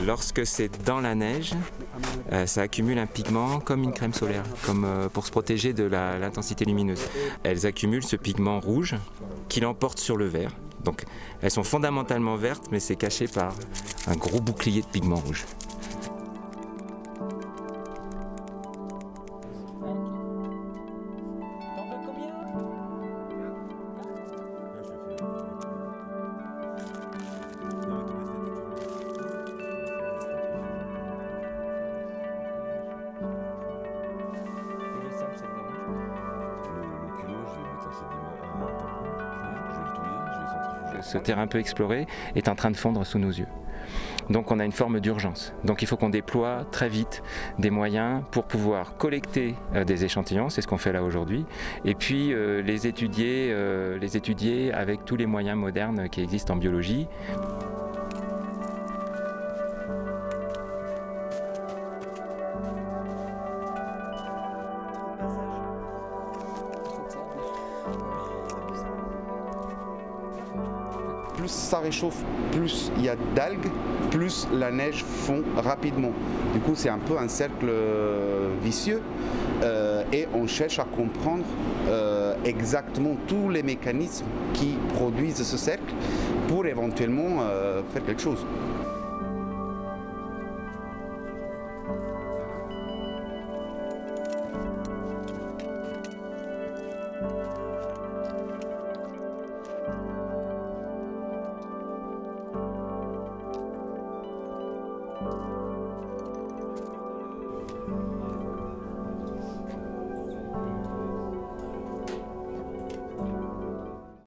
Lorsque c'est dans la neige, ça accumule un pigment comme une crème solaire, comme pour se protéger de l'intensité lumineuse. Elles accumulent ce pigment rouge qui l'emporte sur le vert. Donc elles sont fondamentalement vertes, mais c'est caché par un gros bouclier de pigment rouge. Ce terrain peu exploré est en train de fondre sous nos yeux. Donc on a une forme d'urgence. Donc il faut qu'on déploie très vite des moyens pour pouvoir collecter des échantillons, c'est ce qu'on fait là aujourd'hui, et puis les étudier avec tous les moyens modernes qui existent en biologie. Plus ça réchauffe, plus il y a d'algues, plus la neige fond rapidement. Du coup, c'est un peu un cercle vicieux et on cherche à comprendre exactement tous les mécanismes qui produisent ce cercle pour éventuellement faire quelque chose.